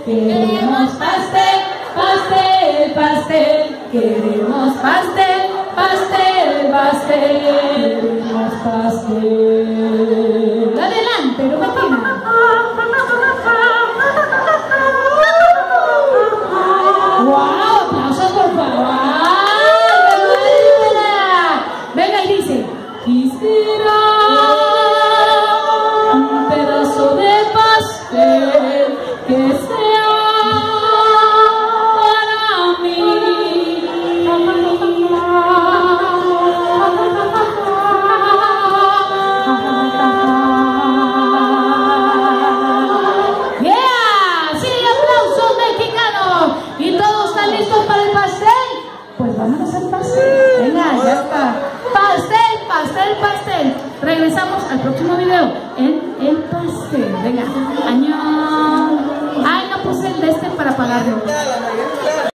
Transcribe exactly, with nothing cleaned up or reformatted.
queremos pastel, pastel, pastel, queremos pastel, pastel, pastel, queremos pastel. Adelante, Rubentina. ¡Wow! ¡Aplausos, por favor! Venga y dice, quisiera un pedazo de pastel que sea para mí. ¡Yeah! ¡Sí, aplausos mexicanos! ¿Y todos están listos para el pastel? Pues vámonos al pastel. Venga, ya está. Pastel, pastel, pastel. Regresamos al próximo video en el pastel. Venga, añón. Ay, no puse el de este para pagarlo.